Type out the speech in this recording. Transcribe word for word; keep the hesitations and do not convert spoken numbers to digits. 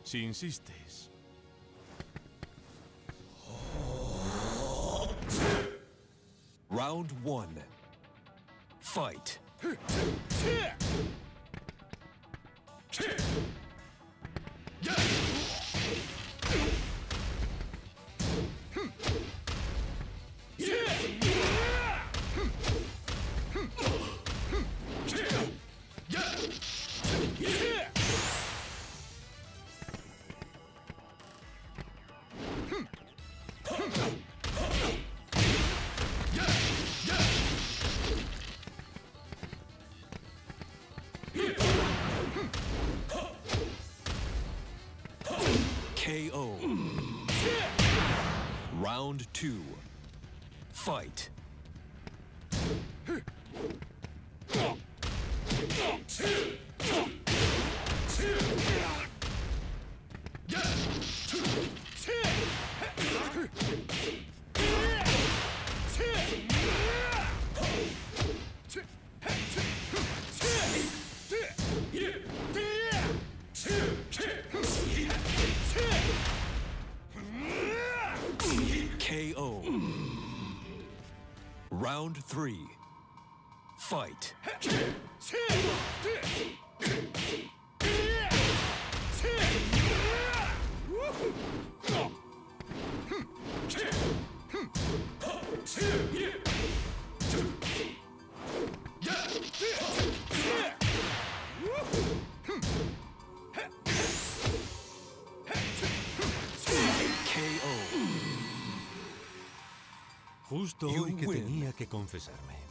Si insistes. Round one. Fight. K O. Round two. Fight. K O. Round three. Fight. Justo You hoy que win. tenía que confesarme.